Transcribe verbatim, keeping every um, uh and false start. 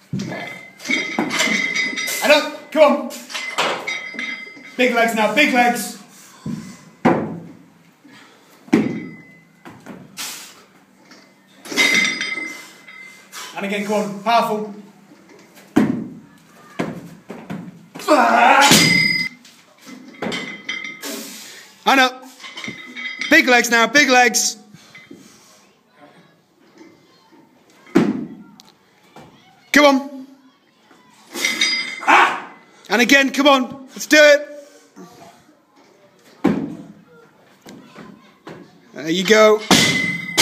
And up, come on. Big legs now, big legs. And again, come on, powerful. And up. Big legs now, big legs. Come on. Ah! And again, come on, let's do it. There you go.